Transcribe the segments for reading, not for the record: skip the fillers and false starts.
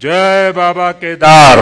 जय बाबा केदार,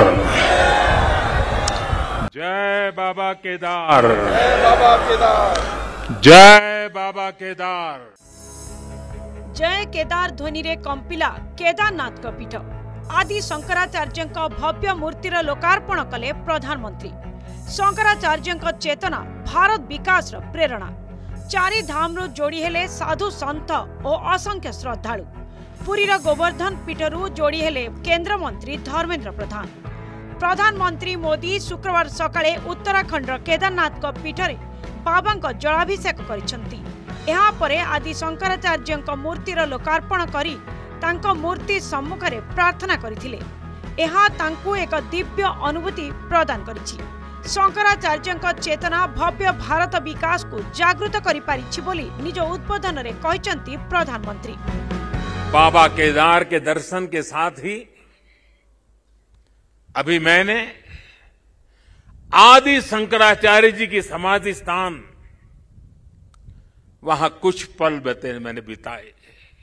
जय बाबा केदार, जय बाबा केदार, जय बाबा केदार। जय केदार ध्वनि रे कंपिला केदारनाथ का पीठ। आदि शंकराचार्य भव्य मूर्तिर लोकार्पण कले प्रधानमंत्री। शंकराचार्य चेतना भारत विकास प्रेरणा। चारि धाम रु जोड़ी हेले साधु संत और असंख्य श्रद्धालु। पुरीर गोवर्धन पीठरू जोड़ी हेले केंद्र मंत्री धर्मेंद्र प्रधान। प्रधानमंत्री मोदी शुक्रवार सकाळे उत्तराखंड केदारनाथ पीठरे बाबा जलाभिषेक करिसंती। यहाँ परे आदि शंकराचार्य मूर्तिर लोकार्पण करी तांको मूर्ति सम्मुख में प्रार्थना करथिले। एहा तांको एक दिव्य अनुभूति प्रदान करिछि। शंकराचार्य चेतना भव्य भारत विकास को जागृत करि पारिछि बोली निज उद्बोधन रे कहिसंती प्रधानमंत्री। बाबा केदार के दर्शन के साथ ही अभी मैंने आदि शंकराचार्य जी की समाधि स्थान वहां कुछ पल मैंने बिताए।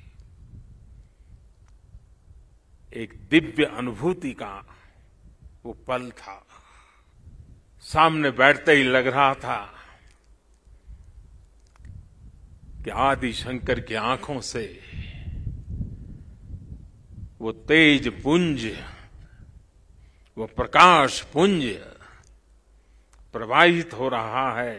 एक दिव्य अनुभूति का वो पल था। सामने बैठते ही लग रहा था कि आदि शंकर की आंखों से वो तेज पुंज, वो प्रकाश पुंज प्रवाहित हो रहा है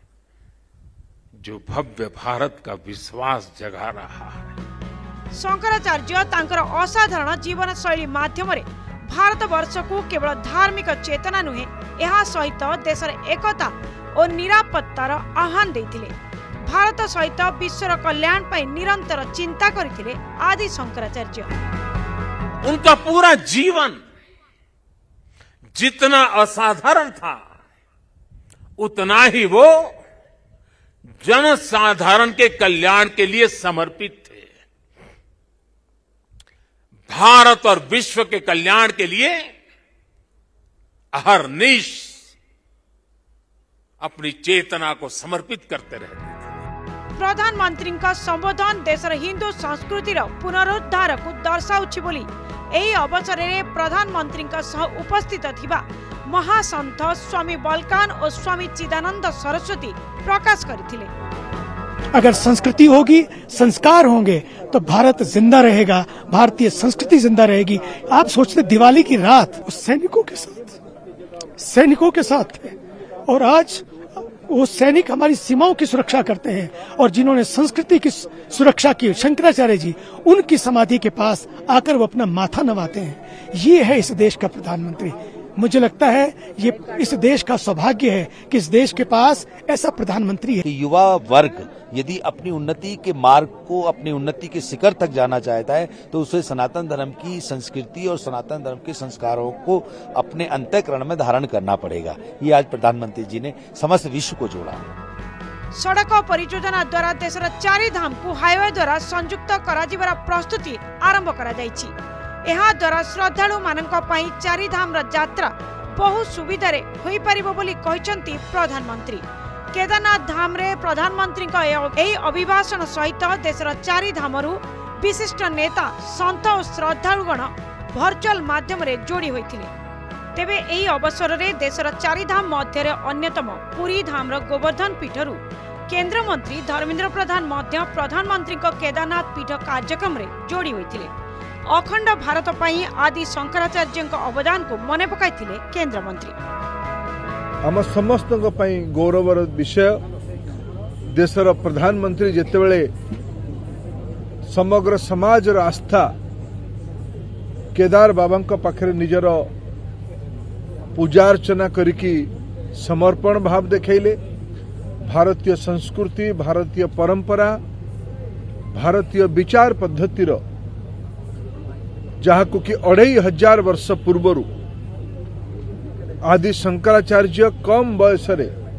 जो भव्य भारत का विश्वास जगा रहा है। शंकराचार्य तांकर असाधारण जीवन शैली माध्यम भारत वर्ष को केवल धार्मिक चेतना नुहे यह सहित देशर एकता और निरापत्तार आह्वान देथिले। भारत सहित विश्वर कल्याण पर निरंतर चिंता करथिले आदि शंकराचार्य। उनका पूरा जीवन जितना असाधारण था उतना ही वो जनसाधारण के कल्याण के लिए समर्पित थे। भारत और विश्व के कल्याण के लिए अहर्निश अपनी चेतना को समर्पित करते रहते थे। प्रधानमंत्री का संबोधन देशर हिंदू संस्कृतिर पुनरुद्धार को दर्शाउछि बोली एही अवसर में प्रधानमंत्री सह उपस्थित थिबा महासंत स्वामी बलकान और स्वामी चिदानंद सरस्वती प्रकाश करथिले। अगर संस्कृति होगी, संस्कार होंगे तो भारत जिंदा रहेगा, भारतीय संस्कृति जिंदा रहेगी। आप सोचते दिवाली की रात उस सैनिकों के साथ थे और आज वो सैनिक हमारी सीमाओं की सुरक्षा करते हैं और जिन्होंने संस्कृति की सुरक्षा की, शंकराचार्य जी, उनकी समाधि के पास आकर वो अपना माथा नवाते हैं। ये है इस देश का प्रधानमंत्री। मुझे लगता है ये इस देश का सौभाग्य है कि इस देश के पास ऐसा प्रधानमंत्री है। युवा वर्ग यदि अपनी उन्नति के मार्ग को, अपनी उन्नति के शिखर तक जाना चाहता है तो उसे सनातन धर्म की संस्कृति और सनातन धर्म के संस्कारों को अपने अंतःकरण में धारण करना पड़ेगा। ये आज प्रधानमंत्री जी ने समस्त विश्व को जोड़ा। सड़क परियोजना द्वारा देशर चारि धाम को हाईवे द्वारा संयुक्त कराजिबार प्रस्तुति आरंभ करा जायछि। एहा द्वारा श्रद्धालु मानक पई चारि धाम यात्रा बहु सुविधा रे होई परिबो बोली कहिसंती प्रधानमंत्री। केदारनाथ धाम रे प्रधानमंत्री का एही अभिभाषण सहित देशर चारि धामरु विशिष्ट नेता, संत और श्रद्धालुगण वर्चुअल माध्यम रे जोड़ी होइथिले। तेबे एही अवसर रे देशर चारि धाम मध्य अन्यतम पुरी धाम रो गोवर्धन पीठरु केंद्र मंत्री धर्मेंद्र प्रधान मध्य प्रधानमंत्री का केदारनाथ पीठ कार्यक्रम रे जोड़ी होइथिले। अखंड भारत पई आदि शंकराचार्य अवदान को मने पकाइथिले केंद्र मंत्री। आम समस्त गौरवर विषय देशर प्रधानमंत्री जेतेबेले समग्र समाज आस्था केदार बाबा पाखरे निजर पूजार्चना करिकी समर्पण भाव देखैले। भारतीय संस्कृति, भारतीय परंपरा, भारतीय विचार पद्धतिर जहां कि 2500 वर्ष पूर्वर आदि शंकराचार्य कम बयस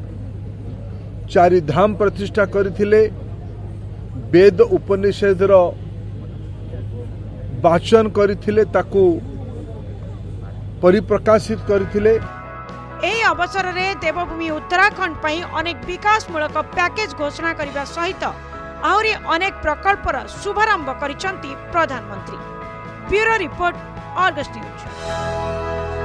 चारि धाम प्रतिष्ठा करथिले। वेद उपनिषदर वाचन करथिले, ताकू परिप्रकाशित करथिले। एही अवसर रे देवभूमि उत्तराखंड पई अनेक विकासमूलक पैकेज घोषणा करने सहित आहरी अनेक प्रकल्पर शुभारंभ करिसंती प्रधानमंत्री। Bureau report, Argus news.